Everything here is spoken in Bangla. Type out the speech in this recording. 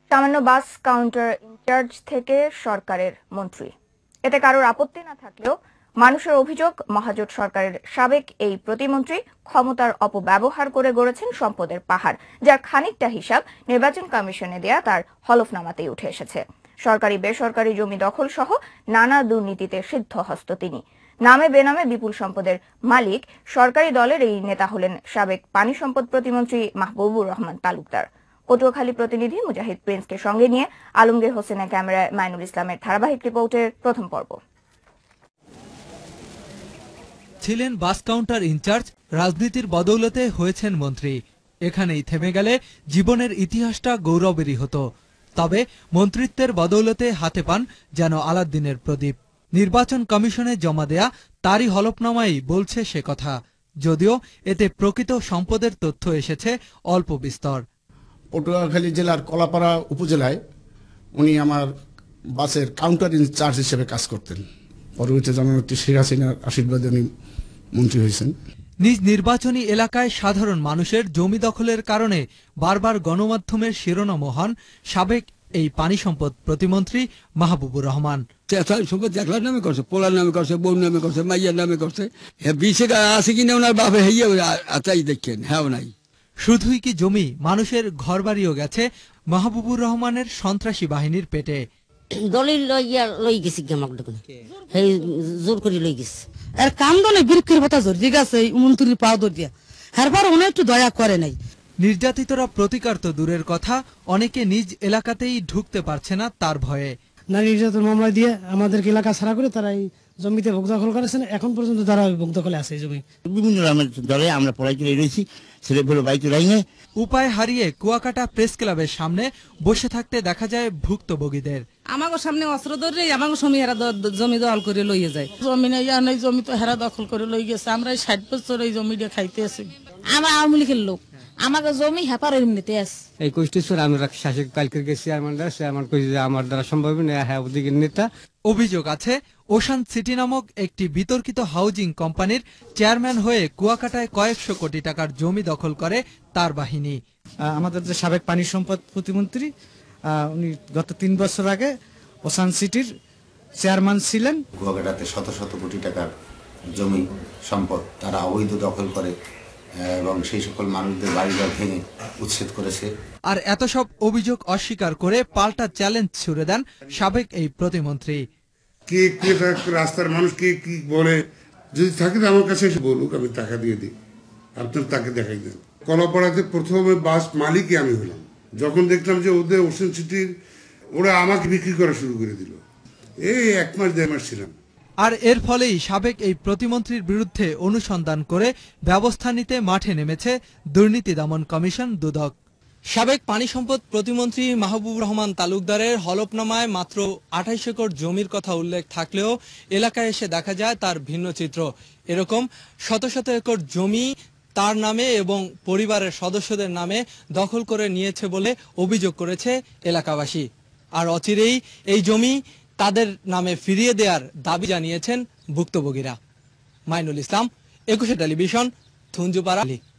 সামান্য বাস কাউন্টার ইনচার্জ থেকে সরকারের মন্ত্রী, এতে কারোর আপত্তি না থাকলেও মানুষের অভিযোগ মহাজোট সরকারের সাবেক এই প্রতিমন্ত্রী ক্ষমতার অপব্যবহার করে গড়েছেন সম্পদের পাহাড়, যার খানিকটা হিসাব নির্বাচন কমিশনে দেয়া তার হলফনামাতেই উঠে এসেছে। সরকারি বেসরকারি জমি দখল সহ নানা দুর্নীতিতে সিদ্ধহস্ত তিনি। নামে বেনামে বিপুল সম্পদের মালিক সরকারি দলের এই নেতা হলেন সাবেক পানি সম্পদ প্রতিমন্ত্রী মাহবুবুর রহমান তালুকদার। পটুয়াখালী প্রতিনিধি মুজাহিদ প্রিন্সকে সঙ্গে নিয়ে আলমগীর হোসেনের ক্যামেরায় মাইনুল ইসলামের ধারাবাহিক রিপোর্টের প্রথম পর্ব। ছিলেন বাস কাউন্টার ইনচার্জ, রাজনীতির বদৌলতে হয়েছেন মন্ত্রী। এখানেই থেমে গেলে জীবনের ইতিহাসটা গৌরবেরই হতো। তবে মন্ত্রিত্বের বদৌলতে হাতে পান যেন আলাদ্দিনের প্রদীপ। নির্বাচন কমিশনে জমা দেয়া তারই হলফনামাই বলছে সে কথা, যদিও এতে প্রকৃত সম্পদের তথ্য এসেছে অল্প বিস্তর। পটুয়াখালী জেলার কলাপাড়া উপজেলায় উনি আমার বাসের কাউন্টার ইনচার্জ হিসেবে কাজ করতেন। পরবর্তীতে জননেত্রী শেখ হাসিনার আশীর্বাদে উনি মন্ত্রী হয়েছেন। নিজ নির্বাচনী এলাকায় সাধারণ মানুষের জমি দখলের কারণে বারবার গণমাধ্যমের শিরোনাম হন সাবেক এই পানি সম্পদ প্রতিমন্ত্রী মাহবুবুর রহমান। সম্পদ একলার নামে করছে, পোলার নামে করছে, বউর নামে করছে, মাইয়ার নামে করছে। বিশে আছে কিনা ওনার বাপে হইয়া আতাই দেখেন, হ্যাঁ নাই। শুধুই কি জমি, মানুষের ঘরবাড়িও গেছে মাহবুবুর রহমানের সন্ত্রাসী বাহিনীর পেটে। দলিল লই গেছি গেমাক দোকানে, এই জোর করে লই গেছে। আর কাম দনে বিরকির কথা জোর ঠিক আছে, মন্ত্রীর পাও দর দিয়া হারবার ওনা একটু দয়া করে নাই। নির্যাতিতরা প্রতিকার তো দূরের কথা, অনেকে নিজ এলাকাতেই ঢুকতে পারছে না তার ভয়ে। নারী নির্যাতন মামলা দিয়ে আমাদেরকে এলাকা ছাড়া করে তারা এই জমিতে ভোগ দখল করেছেন। এখন পর্যন্ত তারা ভোগ দখলে আছে এই জমি। বিভিন্ন দলে আমরা পড়াইতে রয়েছি, ছেলেগুলো বাইতে রাইনে। উপায় হারিয়ে কুয়াকাটা প্রেস ক্লাবের সামনে বসে থাকতে দেখা যায় ভুক্তভোগীদের। আমাগো সামনে অস্ত্র ধরে আমাগো জমি দখল করে লইয়ে যায়। জমি নেই, জমি তো হেরা দখল করে লই গেছে। আমরা 60 বছর এই জমিটা খাইতে আছি। আমরা আওয়ামী লীগের লোক, আমাকে জমি হেপার এমনিতে আছে। এই কষ্টেশ্বর আমরা শাসক কালকে গেছি, আমার দ্বারা সম্ভব নয়। হ্যাঁ, ওদিকে নেতা অভিযোগ আছে ওশান সিটি নামক একটি বিতর্কিত হাউজিং কোম্পানির চেয়ারম্যান হয়ে কুয়াকাটায় কয়েকশো কোটি টাকার জমি দখল করে তার বাহিনী। আমাদের যে সাবেক পানি সম্পদ প্রতিমন্ত্রী, উনি গত 3 বছর আগে ওশান সিটির চেয়ারম্যান ছিলেন। কুয়াকাটাতে শত শত কোটি টাকার জমি সম্পদ তারা অবৈধ দখল করে এবং সেই সকল মানুষদের বাড়িঘর ভেঙে উচ্ছেদ করেছে। আর এত সব অভিযোগ অস্বীকার করে পাল্টা চ্যালেঞ্জ ছুড়ে দেন সাবেক এই প্রতিমন্ত্রী। কে রাস্তার মানুষ কে কি বলে, যদি থাকে আমার কাছে এসে বলুক, আমি টাকা দিয়ে দিই, আপনার তাকে দেখাই দেন। কলাপাড়াতে প্রথমে বাস মালিকই আমি হলাম। যখন দেখলাম যে ওদের ওশান সিটির ওরা আমাকে বিক্রি করা শুরু করে দিল, এই 1 মাস 1.5 মাস ছিলাম। আর এর ফলেই সাবেক এই প্রতিমন্ত্রীর বিরুদ্ধে অনুসন্ধান করে ব্যবস্থা নিতে মাঠে নেমেছে দুর্নীতি দমন কমিশন দুদক। সাবেক পানি সম্পদ প্রতিমন্ত্রী মাহবুবুর রহমান তালুকদারের হলফনামায় মাত্র 28 একর জমির কথা উল্লেখ থাকলেও এলাকায় এসে দেখা যায় তার ভিন্ন চিত্র। এরকম শত শত একর জমি তার নামে এবং পরিবারের সদস্যদের নামে দখল করে নিয়েছে বলে অভিযোগ করেছে এলাকাবাসী। আর অচিরেই এই জমি তাদের নামে ফিরিয়ে দেওয়ার দাবি জানিয়েছেন ভুক্তভোগীরা। মাইনুল ইসলাম, 21 টেলিভিশন, থুঞ্জুপাড়া।